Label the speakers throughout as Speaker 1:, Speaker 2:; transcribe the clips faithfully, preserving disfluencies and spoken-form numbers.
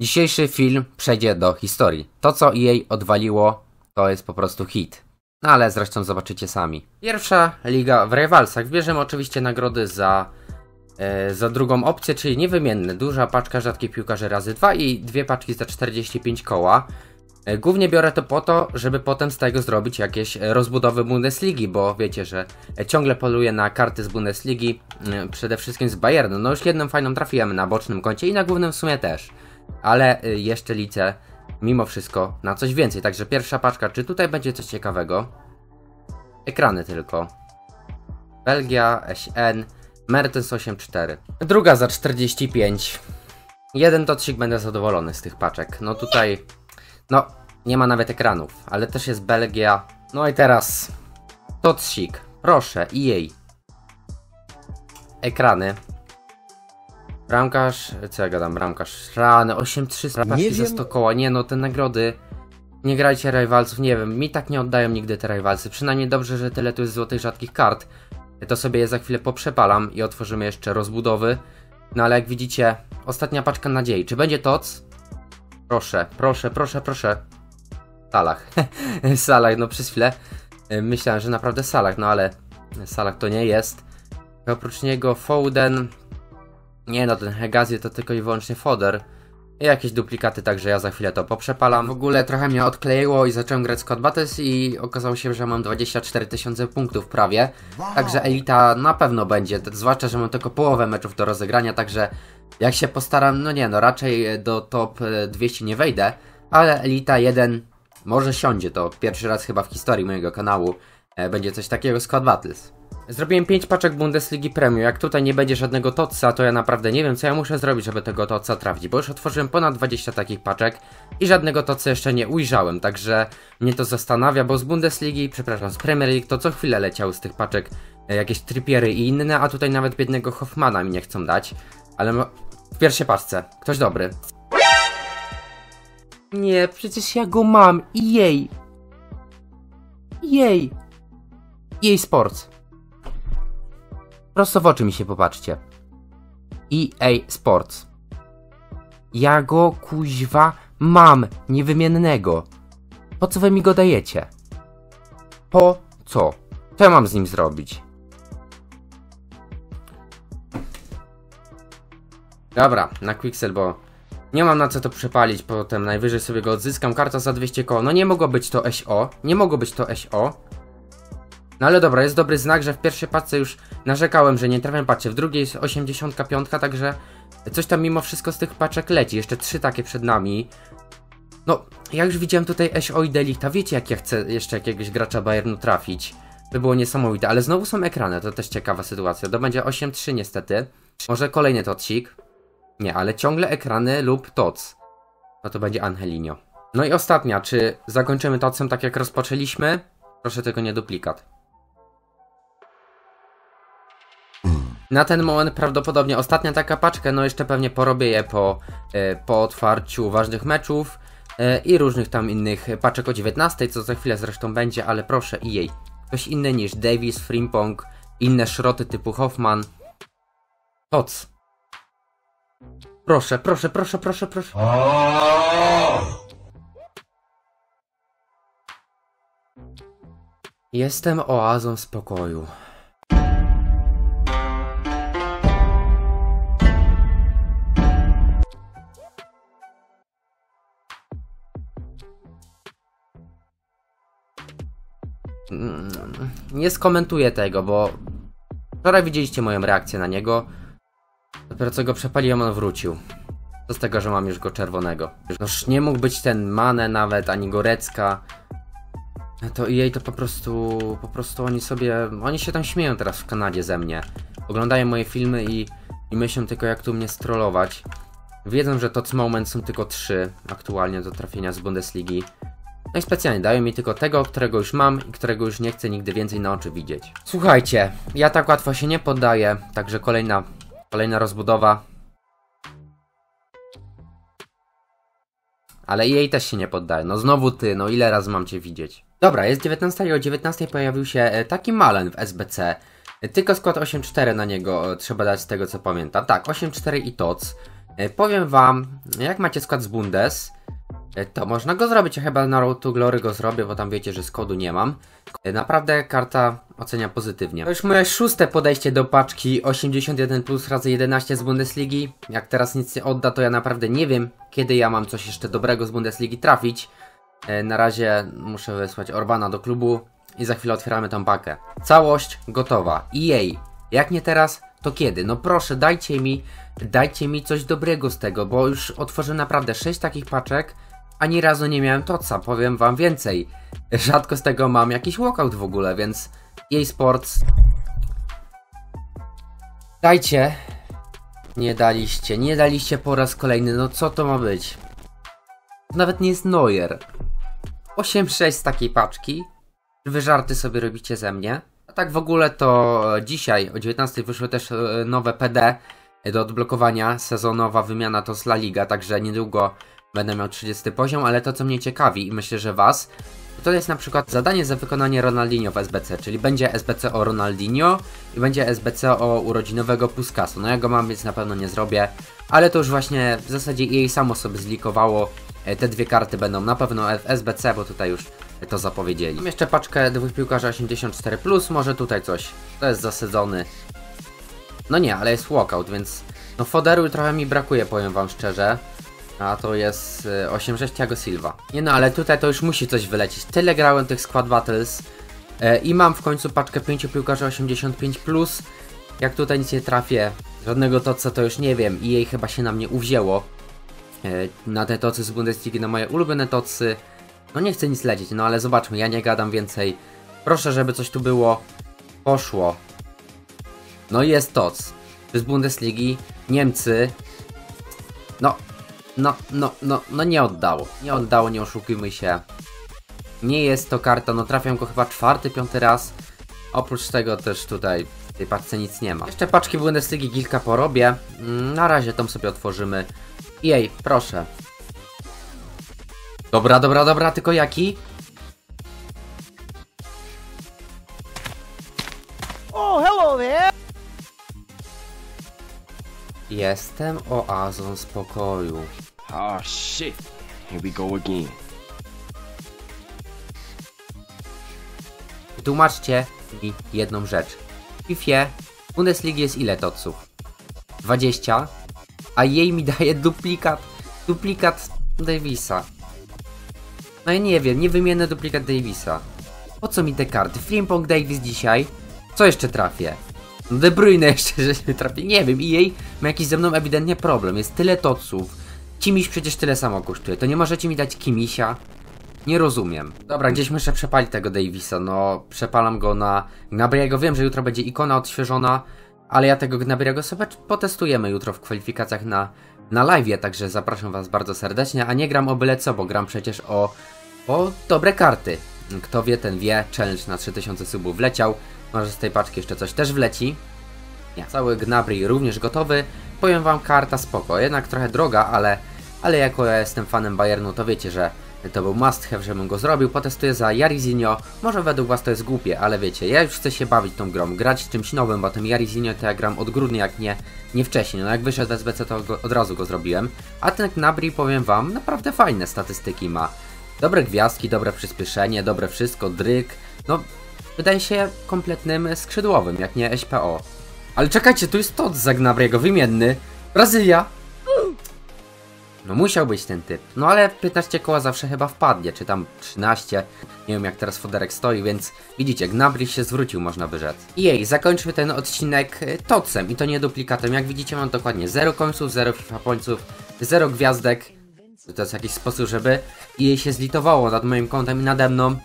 Speaker 1: Dzisiejszy film przejdzie do historii. To, co E A odwaliło, to jest po prostu hit. No ale zresztą zobaczycie sami. Pierwsza liga w Rivalsach. Bierzemy oczywiście nagrody za, e, za drugą opcję, czyli niewymienne. Duża paczka rzadkich piłkarzy razy dwa i dwie paczki za czterdzieści pięć koła. E, głównie biorę to po to, żeby potem z tego zrobić jakieś rozbudowy Bundesligi, bo wiecie, że ciągle poluję na karty z Bundesligi, e, przede wszystkim z Bayernu. No już jedną fajną trafiłem na bocznym koncie i na głównym w sumie też. Ale y, jeszcze liczę mimo wszystko na coś więcej. Także pierwsza paczka, czy tutaj będzie coś ciekawego? Ekrany tylko. Belgia, S N, Mertens osiem cztery. Druga za czterdzieści pięć. Jeden totsik, będę zadowolony z tych paczek. No tutaj, no nie ma nawet ekranów, ale też jest Belgia. No i teraz totsik, proszę, E A. Ekrany. Bramkarz, co ja gadam, bramkarz, rany, osiem trzy, paczki za sto koła, nie no, te nagrody, nie grajcie Rivalsów, nie wiem, mi tak nie oddają nigdy te Rivalsy, przynajmniej dobrze, że tyle tu jest złotych rzadkich kart, to sobie je za chwilę poprzepalam i otworzymy jeszcze rozbudowy, no ale jak widzicie, ostatnia paczka nadziei, czy będzie T O C? Proszę, proszę, proszę, proszę, Salah, Salah, no przez chwilę myślałem, że naprawdę Salah, no ale Salah to nie jest, oprócz niego Foden. Nie no, ten Hegazi to tylko i wyłącznie foder. I jakieś duplikaty, także ja za chwilę to poprzepalam. W ogóle trochę mnie odkleiło i zacząłem grać Squad Battles i okazało się, że mam dwadzieścia cztery tysiące punktów prawie. Także elita na pewno będzie, zwłaszcza, że mam tylko połowę meczów do rozegrania, także jak się postaram, no nie no, raczej do top dwieście nie wejdę, ale elita jeden może siądzie, to pierwszy raz chyba w historii mojego kanału będzie coś takiego Squad Battles. Zrobiłem pięć paczek Bundesligi Premium. Jak tutaj nie będzie żadnego Totsa, to ja naprawdę nie wiem, co ja muszę zrobić, żeby tego Totsa trafić, bo już otworzyłem ponad dwadzieścia takich paczek i żadnego Totsa jeszcze nie ujrzałem, także mnie to zastanawia, bo z Bundesligi, przepraszam, z Premier League to co chwilę leciały z tych paczek jakieś Trippiery i inne, a tutaj nawet biednego Hoffmana mi nie chcą dać, ale w pierwszej paczce, ktoś dobry. Nie, przecież ja go mam, jej, jej, jej Sports. Prosto w oczy mi się popatrzcie. E A Sports. Ja go kuźwa mam, niewymiennego. Po co wy mi go dajecie? Po co? Co ja mam z nim zrobić? Dobra, na Quicksell, bo nie mam na co to przepalić, potem najwyżej sobie go odzyskam. Karta za dwieście koła, no nie mogło być to S O. Nie mogło być to S O. No ale dobra, jest dobry znak, że w pierwszej paczce już narzekałem, że nie trafiam, patrzcie, w drugiej jest osiemdziesiąt pięć, także coś tam mimo wszystko z tych paczek leci, jeszcze trzy takie przed nami. No, ja już widziałem tutaj S O i Delikta, wiecie jak ja chcę jeszcze jakiegoś gracza Bayernu trafić, by było niesamowite, ale znowu są ekrany, to też ciekawa sytuacja, to będzie osiem trzy niestety, może kolejny tocik, nie, ale ciągle ekrany lub toc, no to będzie Angelinho. No i ostatnia, czy zakończymy tocem tak jak rozpoczęliśmy? Proszę tylko nie duplikat. Na ten moment prawdopodobnie ostatnia taka paczka, no jeszcze pewnie porobię je po, e, po otwarciu ważnych meczów e, i różnych tam innych paczek o dziewiętnastej, co za chwilę zresztą będzie, ale proszę, E A, ktoś inny niż Davis, Frimpong, inne szroty typu Hoffman. Toc. Proszę, proszę, proszę, proszę, proszę. Jestem oazą spokoju. Nie skomentuję tego, bo wczoraj widzieliście moją reakcję na niego. Dopiero co go przepaliłem, on wrócił. Co z tego, że mam już go czerwonego. Noż nie mógł być ten Mane nawet, ani Gorecka. To jej to po prostu, po prostu oni sobie, oni się tam śmieją teraz w Kanadzie ze mnie. Oglądają moje filmy i, i myślą tylko jak tu mnie strollować. Wiedzą, że Tots Moment są tylko trzy aktualnie do trafienia z Bundesligi. No i specjalnie dają mi tylko tego, którego już mam i którego już nie chcę nigdy więcej na oczy widzieć. Słuchajcie, ja tak łatwo się nie poddaję, także kolejna, kolejna rozbudowa. Ale jej też się nie poddaje, no znowu ty, no ile razy mam cię widzieć? Dobra, jest dziewiętnasta i o dziewiętnastej pojawił się taki Malen w S B C. Tylko skład osiem cztery na niego trzeba dać z tego co pamiętam. Tak, osiem cztery i Tots. E, powiem wam, jak macie skład z Bundes, e, to można go zrobić. Ja chyba na Road to Glory go zrobię, bo tam wiecie, że z kodu nie mam. E, naprawdę karta ocenia pozytywnie. To już moje szóste podejście do paczki osiemdziesiąt jeden plus razy jedenaście z Bundesligi. Jak teraz nic nie odda, to ja naprawdę nie wiem, kiedy ja mam coś jeszcze dobrego z Bundesligi trafić. E, na razie muszę wysłać Orbana do klubu i za chwilę otwieramy tą pakę. Całość gotowa. E A, jak nie teraz, to kiedy? No proszę, dajcie mi, dajcie mi coś dobrego z tego, bo już otworzyłem naprawdę sześć takich paczek, ani razu nie miałem toca, powiem wam więcej. Rzadko z tego mam jakiś walkout w ogóle, więc E A Sports, dajcie. Nie daliście, nie daliście po raz kolejny, no co to ma być? Nawet nie jest Neuer. osiem sześć z takiej paczki. Wy żarty sobie robicie ze mnie. A tak w ogóle to dzisiaj o dziewiętnastej wyszły też nowe P D do odblokowania. Sezonowa wymiana to z La Liga, także niedługo będę miał trzydziesty poziom, ale to co mnie ciekawi i myślę, że was, to jest na przykład zadanie za wykonanie Ronaldinho w S B C, czyli będzie S B C o Ronaldinho i będzie S B C o urodzinowego Puscasu. No ja go mam, więc na pewno nie zrobię, ale to już właśnie w zasadzie E A samo sobie zlikowało. Te dwie karty będą na pewno w S B C, bo tutaj już to zapowiedzieli. Mam jeszcze paczkę dwóch piłkarzy osiemdziesiąt cztery plus, może tutaj coś. To jest zasadzony. No nie, ale jest walkout, więc no foderu trochę mi brakuje, powiem wam szczerze. A to jest osiem sześć Thiago Silva. Nie no, ale tutaj to już musi coś wylecieć. Tyle grałem tych Squad Battles e, i mam w końcu paczkę pięciu piłkarzy osiemdziesiąt pięć plus. Jak tutaj nic nie trafię, żadnego toca, to już nie wiem. I jej chyba się na mnie uwzięło. E, na te tocy z Bundesligi, na moje ulubione tocy. No nie chcę nic lecieć, no ale zobaczmy, ja nie gadam więcej. Proszę, żeby coś tu było. Poszło. No i jest toc. Z Bundesligi. Niemcy. No. No, no, no, no nie oddało. Nie oddało, nie oszukujmy się. Nie jest to karta, no trafiam go chyba czwarty, piąty raz. Oprócz tego też tutaj w tej paczce nic nie ma. Jeszcze paczki Bundesligi kilka porobię. Na razie tą sobie otworzymy. Jej, proszę. Dobra, dobra, dobra, tylko jaki?
Speaker 2: Oh, hello there!
Speaker 1: Jestem oazą spokoju.
Speaker 3: Oh shit, here we go again.
Speaker 1: Wytłumaczcie mi jedną rzecz. W Fifie Bundesligi jest ile toców? dwadzieścia, a jej mi daje duplikat, duplikat Davisa. No ja nie wiem, nie wymienię duplikat Davisa. Po co mi te karty? Frimpong Davis dzisiaj? Co jeszcze trafię? No De Bruyne jeszcze, że nie trafię. Nie wiem, i jej ma jakiś ze mną ewidentnie problem. Jest tyle toców. Kimiś przecież tyle samo kosztuje. To nie możecie mi dać Kimisia? Nie rozumiem. Dobra, gdzieś muszę przepalić tego Davisa. No, przepalam go na Gnabry'ego. Wiem, że jutro będzie ikona odświeżona, ale ja tego Gnabry'ego sobie potestujemy jutro w kwalifikacjach na, na live'ie, także zapraszam was bardzo serdecznie. A nie gram o byle co, bo gram przecież o, o dobre karty. Kto wie, ten wie. Challenge na trzy tysiące subów wleciał. Może z tej paczki jeszcze coś też wleci. Nie. Cały Gnabry również gotowy. Powiem wam, karta spoko. Jednak trochę droga, ale, ale jako ja jestem fanem Bayernu, to wiecie, że to był must have, żebym go zrobił. Potestuję za Jairzinho. Może według was to jest głupie, ale wiecie, ja już chcę się bawić tą grą, grać czymś nowym, bo tym Jairzinho to ja gram od grudnia, jak nie, nie wcześniej. No jak wyszedł w S B C, to go, od razu go zrobiłem. A ten Gnabry, powiem wam, naprawdę fajne statystyki ma. Dobre gwiazdki, dobre przyspieszenie, dobre wszystko, dryk. No, wydaje się kompletnym skrzydłowym, jak nie S P O. Ale czekajcie, tu jest to za Gnabry'ego, wymienny. Brazylia. No musiał być ten typ. No ale piętnaście koła zawsze chyba wpadnie, czy tam trzynaście. Nie wiem jak teraz foderek stoi, więc widzicie, Gnabry się zwrócił, można by rzec. I jej, zakończmy ten odcinek tocem i to nie duplikatem. Jak widzicie, mam dokładnie zero końców, zero FIFA pońców, zero gwiazdek. To jest jakiś sposób, żeby jej się zlitowało nad moim kontem i nade mną.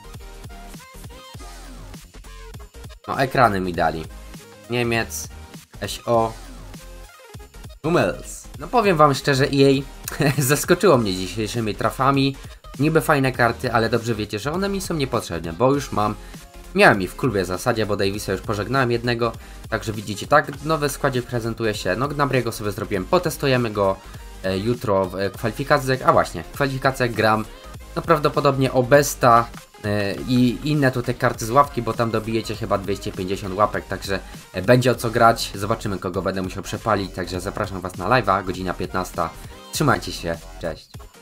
Speaker 1: No ekrany mi dali. Niemiec, S O, Hummels. No powiem wam szczerze, E A zaskoczyło mnie dzisiejszymi trafami. Niby fajne karty, ale dobrze wiecie, że one mi są niepotrzebne, bo już mam. Miałem ich w klubie w zasadzie, bo Davisa już pożegnałem jednego. Także widzicie, tak w nowym składzie prezentuje się. No Gnabry'ego sobie zrobiłem, potestujemy go e, jutro w e, kwalifikacjach. A właśnie, w kwalifikacjach gram no prawdopodobnie o Besta i inne tutaj karty z ławki, bo tam dobijecie chyba dwieście pięćdziesiąt łapek, także będzie o co grać. Zobaczymy, kogo będę musiał przepalić, także zapraszam Was na live'a, godzina piętnasta. Trzymajcie się, cześć.